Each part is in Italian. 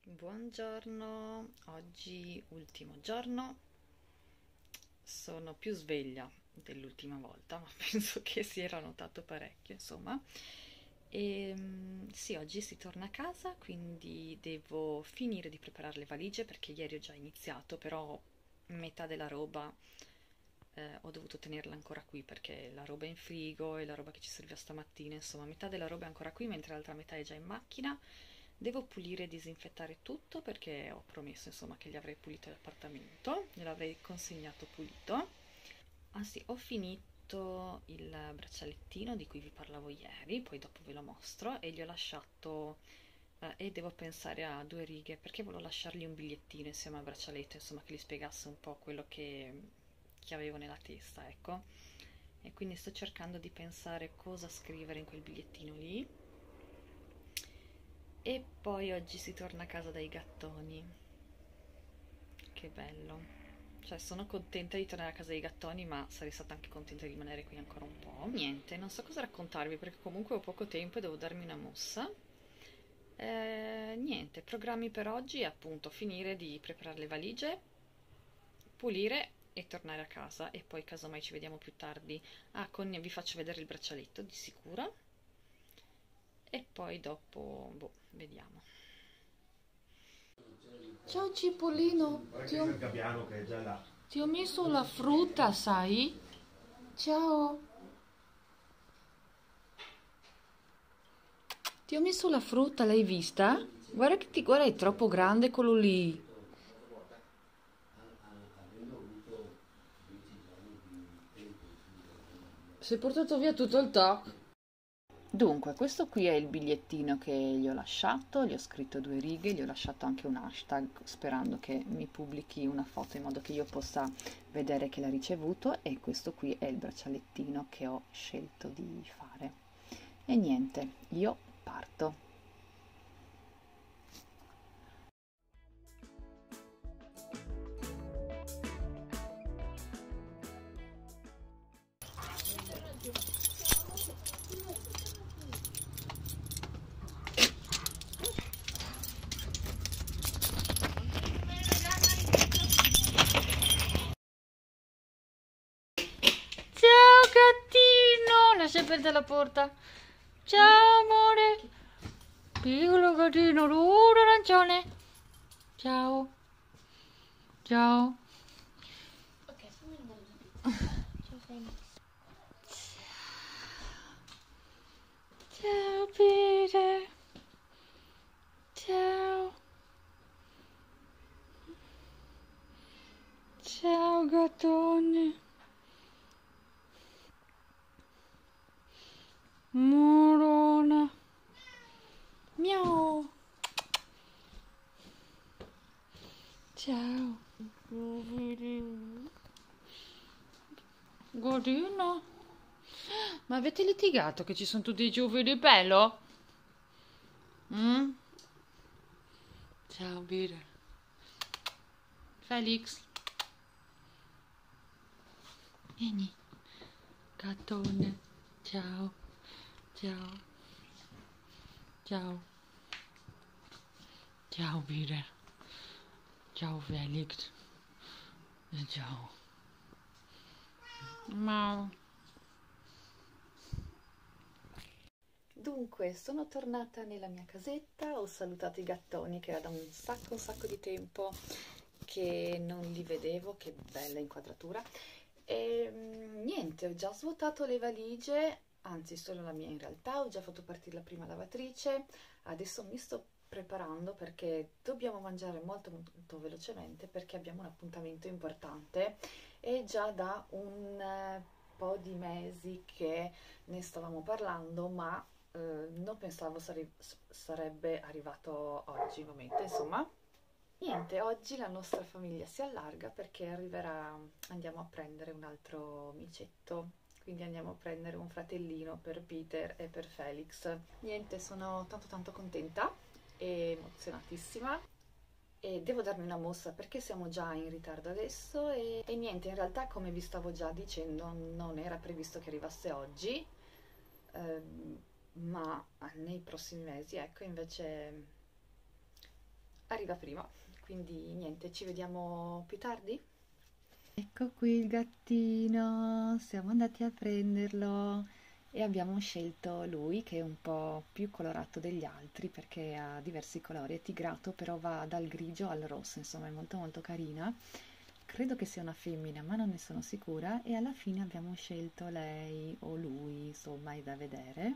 Buongiorno, oggi ultimo giorno, sono più sveglia dell'ultima volta, ma penso che si era notato parecchio, insomma. Sì, oggi si torna a casa, quindi devo finire di preparare le valigie perché ieri ho già iniziato, però metà della roba ho dovuto tenerla ancora qui perché la roba è in frigo e la roba che ci serviva stamattina, insomma, metà della roba è ancora qui, mentre l'altra metà è già in macchina. Devo pulire e disinfettare tutto perché ho promesso, insomma, che gli avrei pulito l'appartamento, gliel'avrei consegnato pulito. Ah sì, ho finito il braccialettino di cui vi parlavo ieri, poi dopo ve lo mostro e gli ho lasciato e devo pensare a due righe perché volevo lasciargli un bigliettino insieme al braccialetto, insomma, che gli spiegasse un po' quello che avevo nella testa, ecco. E quindi sto cercando di pensare cosa scrivere in quel bigliettino lì. E poi oggi si torna a casa dai gattoni. Che bello. Cioè, sono contenta di tornare a casa dei gattoni, ma sarei stata anche contenta di rimanere qui ancora un po'. Niente, non so cosa raccontarvi perché comunque ho poco tempo e devo darmi una mossa. Niente, programmi per oggi è appunto finire di preparare le valigie, pulire e tornare a casa e poi casomai ci vediamo più tardi. Ah, vi faccio vedere il braccialetto di sicuro e poi dopo, boh, vediamo. Ciao Cipollino, Guarda che c'è il gabbiano che è già là. ti ho messo la frutta, sai? Ciao, ti ho messo la frutta, l'hai vista? Guarda, è troppo grande quello lì. Si è portato via tutto il tacco. Dunque, questo qui è il bigliettino che gli ho lasciato, gli ho scritto due righe, gli ho lasciato anche un hashtag sperando che mi pubblichi una foto in modo che io possa vedere che l'ha ricevuto e questo qui è il braccialettino che ho scelto di fare. E niente, io parto. Ciao gattino, lascia perdere la porta. Ciao amore, piccolo gattino, rodo arancione. Ciao, ciao. Ciao Peter, ciao, ciao gattone. Morona. Miau. Ciao. Godino. Ma avete litigato che ci sono tutti i ciuffi di pelo? Mm? Ciao, Peter. Felix. Vieni. Gattone. Ciao. Ciao. Ciao. Ciao, Peter. Ciao, Felix. E ciao. Mau. Dunque, sono tornata nella mia casetta, ho salutato i gattoni che era da un sacco di tempo che non li vedevo, che bella inquadratura. E niente, ho già svuotato le valigie, anzi solo la mia in realtà, ho già fatto partire la prima lavatrice, adesso mi sto preparando perché dobbiamo mangiare molto molto velocemente perché abbiamo un appuntamento importante e già da un po' di mesi che ne stavamo parlando, ma non pensavo sarebbe arrivato oggi il momento, insomma. Niente, oggi la nostra famiglia si allarga perché arriverà, andiamo a prendere un altro micetto, quindi andiamo a prendere un fratellino per Peter e per Felix. Niente, sono tanto tanto contenta e emozionatissima e devo darmi una mossa perché siamo già in ritardo adesso e niente, in realtà come vi stavo già dicendo non era previsto che arrivasse oggi, ma nei prossimi mesi, ecco, invece arriva prima, quindi niente, ci vediamo più tardi. Ecco qui il gattino, siamo andati a prenderlo e abbiamo scelto lui che è un po' più colorato degli altri perché ha diversi colori, è tigrato però va dal grigio al rosso, insomma è molto molto carina. Credo che sia una femmina ma non ne sono sicura e alla fine abbiamo scelto lei o lui, insomma è da vedere.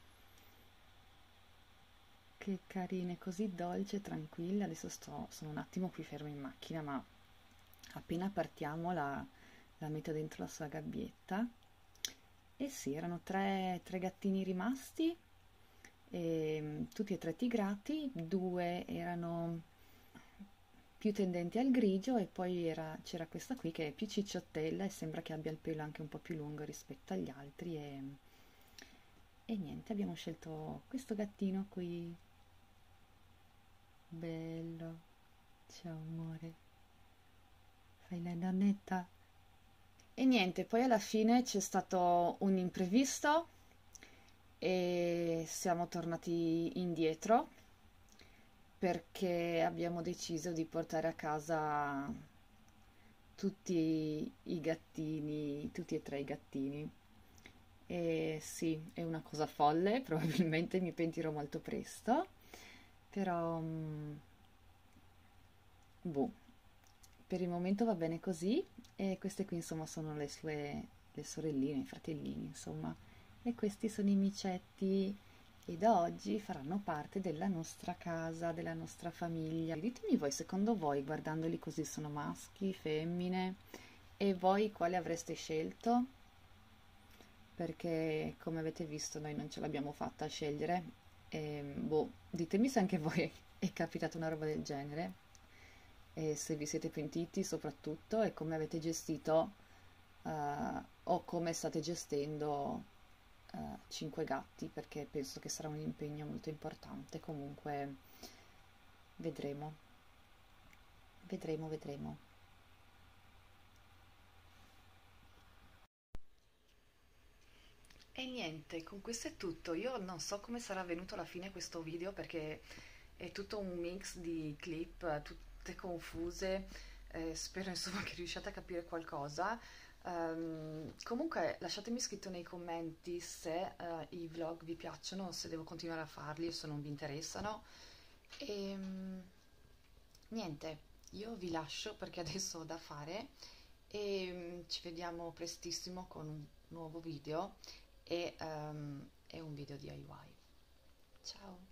Che carina, è così dolce e tranquilla. Adesso sono un attimo qui ferma in macchina, ma appena partiamo la metto dentro la sua gabbietta. E sì, erano tre gattini rimasti, tutti e tre tigrati, due erano più tendenti al grigio e poi c'era questa qui che è più cicciottella e sembra che abbia il pelo anche un po' più lungo rispetto agli altri e niente, abbiamo scelto questo gattino qui. Bello, ciao amore, fai la nonnetta? E niente, poi alla fine c'è stato un imprevisto e siamo tornati indietro perché abbiamo deciso di portare a casa tutti i gattini, tutti e tre i gattini. E sì, è una cosa folle, probabilmente mi pentirò molto presto, però boh, per il momento va bene così e queste qui insomma sono le sorelline, i fratellini insomma e questi sono i micetti e da oggi faranno parte della nostra casa, della nostra famiglia. Ditemi voi, secondo voi guardandoli così sono maschi, femmine e voi quale avreste scelto? Perché come avete visto noi non ce l'abbiamo fatta a scegliere e boh, ditemi se anche a voi è capitata una roba del genere e se vi siete pentiti soprattutto e come avete gestito o come state gestendo 5 gatti perché penso che sarà un impegno molto importante. Comunque vedremo, vedremo. E niente, con questo è tutto. Io non so come sarà venuto alla fine questo video perché è tutto un mix di clip, tutte confuse. Spero insomma che riusciate a capire qualcosa. Comunque lasciatemi scritto nei commenti se i vlog vi piacciono o se devo continuare a farli o se non vi interessano. E niente, io vi lascio perché adesso ho da fare e ci vediamo prestissimo con un nuovo video e un video DIY. Ciao!